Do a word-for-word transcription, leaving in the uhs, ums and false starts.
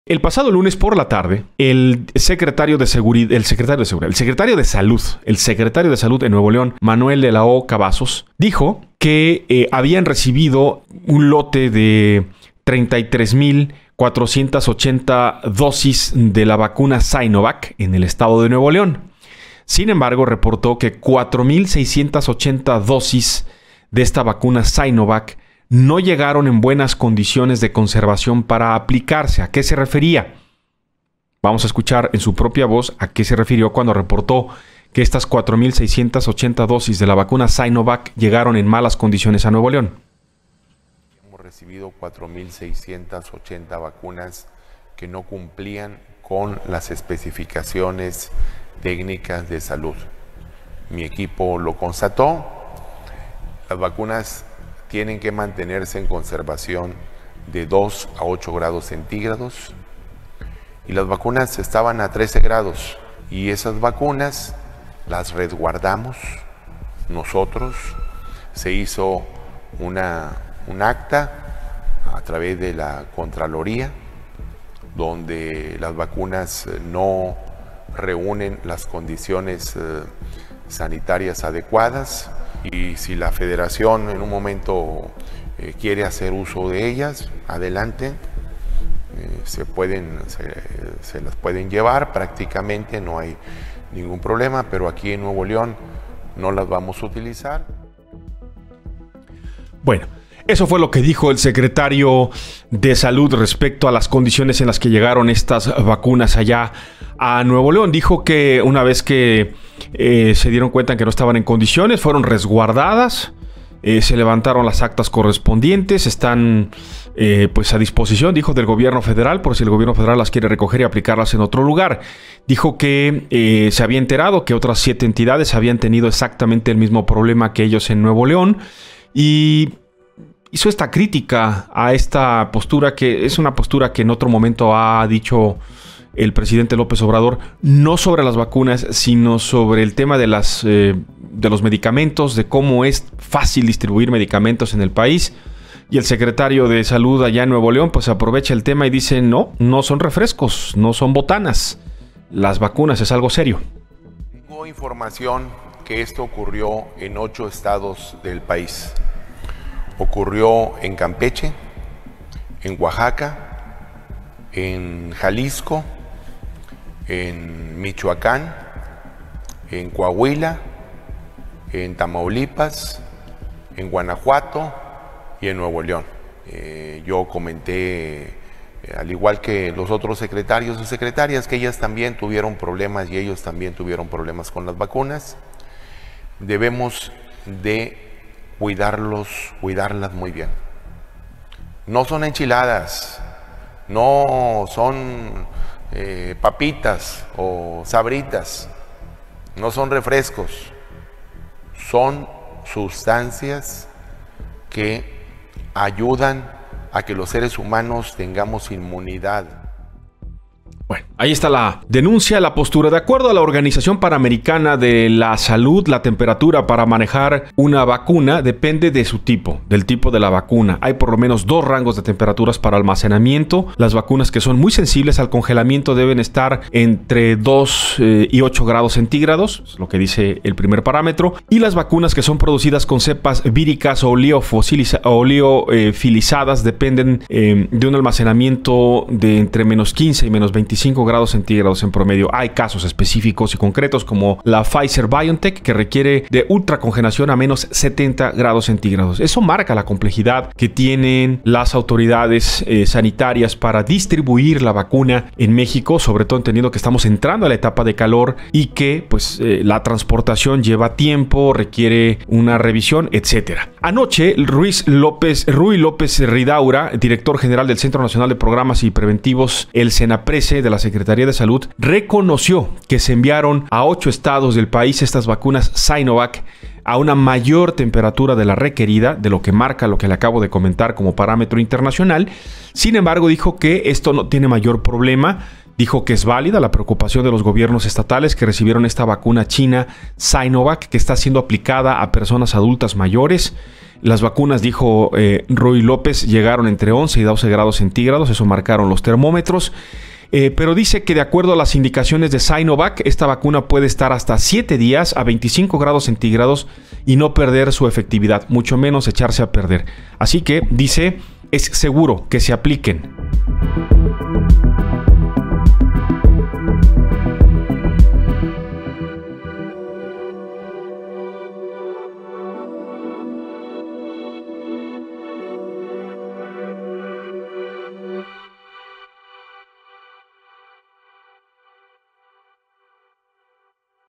El pasado lunes por la tarde, el secretario de Seguridad, el secretario de Seguridad, el secretario de Salud, el secretario de Salud de Nuevo León, Manuel de la O. Cavazos, dijo que eh, habían recibido un lote de treinta y tres mil cuatrocientas ochenta dosis de la vacuna Sinovac en el estado de Nuevo León. Sin embargo, reportó que cuatro mil seiscientas ochenta dosis de esta vacuna Sinovac no llegaron en buenas condiciones de conservación para aplicarse. ¿A qué se refería? Vamos a escuchar en su propia voz a qué se refirió cuando reportó que estas cuatro mil seiscientas ochenta dosis de la vacuna Sinovac llegaron en malas condiciones a Nuevo León. Hemos recibido cuatro mil seiscientas ochenta vacunas que no cumplían con las especificaciones técnicas de salud. Mi equipo lo constató. Las vacunas tienen que mantenerse en conservación de dos a ocho grados centígrados y las vacunas estaban a trece grados y esas vacunas las resguardamos nosotros. Se hizo una, un acta a través de la Contraloría donde las vacunas no reúnen las condiciones eh, sanitarias adecuadas. Y si la federación en un momento eh, quiere hacer uso de ellas, adelante, eh, se, pueden, se, se las pueden llevar prácticamente, no hay ningún problema, pero aquí en Nuevo León no las vamos a utilizar. Bueno, eso fue lo que dijo el secretario de Salud respecto a las condiciones en las que llegaron estas vacunas allá a Nuevo León. Dijo que una vez que eh, se dieron cuenta que no estaban en condiciones, fueron resguardadas, eh, se levantaron las actas correspondientes, están eh, pues a disposición, dijo, del gobierno federal, por si el gobierno federal las quiere recoger y aplicarlas en otro lugar. Dijo que eh, se había enterado que otras siete entidades habían tenido exactamente el mismo problema que ellos en Nuevo León y hizo esta crítica a esta postura, que es una postura que en otro momento ha dicho el presidente López Obrador, no sobre las vacunas, sino sobre el tema de, las, eh, de los medicamentos, de cómo es fácil distribuir medicamentos en el país. Y el secretario de Salud allá en Nuevo León pues aprovecha el tema y dice, no, no son refrescos, no son botanas. Las vacunas es algo serio. Tengo información que esto ocurrió en ocho estados del país. Ocurrió en Campeche, en Oaxaca, en Jalisco, en Michoacán, en Coahuila, en Tamaulipas, en Guanajuato y en Nuevo León. Eh, yo comenté, eh, al igual que los otros secretarios o secretarias, que ellas también tuvieron problemas y ellos también tuvieron problemas con las vacunas. Debemos de cuidarlos, cuidarlas muy bien. No son enchiladas, no son eh, papitas o sabritas, no son refrescos, son sustancias que ayudan a que los seres humanos tengamos inmunidad. Bueno, ahí está la denuncia, la postura. De acuerdo a la Organización Panamericana de la Salud, la temperatura para manejar una vacuna depende de su tipo, del tipo de la vacuna. Hay por lo menos dos rangos de temperaturas para almacenamiento. Las vacunas que son muy sensibles al congelamiento deben estar entre dos eh, y ocho grados centígrados, es lo que dice el primer parámetro. Y las vacunas que son producidas con cepas víricas o oleofilizadas dependen eh, de un almacenamiento de entre menos quince y menos veinticinco grados centígrados en promedio. Hay casos específicos y concretos como la Pfizer-BioNTech, que requiere de ultracongelación a menos setenta grados centígrados. Eso marca la complejidad que tienen las autoridades eh, sanitarias para distribuir la vacuna en México, sobre todo entendiendo que estamos entrando a la etapa de calor y que pues eh, la transportación lleva tiempo, requiere una revisión, etcétera. Anoche, Ruiz López, Rui López Ridaura, director general del Centro Nacional de Programas y Preventivos, el CENAPRESE, de la Secretaría de Salud, reconoció que se enviaron a ocho estados del país estas vacunas Sinovac a una mayor temperatura de la requerida, de lo que marca lo que le acabo de comentar como parámetro internacional. Sin embargo, dijo que esto no tiene mayor problema. Dijo que es válida la preocupación de los gobiernos estatales que recibieron esta vacuna china Sinovac, que está siendo aplicada a personas adultas mayores. Las vacunas, dijo eh, Ruy López, llegaron entre once y doce grados centígrados, eso marcaron los termómetros. Eh, pero dice que de acuerdo a las indicaciones de Sinovac, esta vacuna puede estar hasta siete días a veinticinco grados centígrados y no perder su efectividad, mucho menos echarse a perder. Así que, dice, es seguro que se apliquen.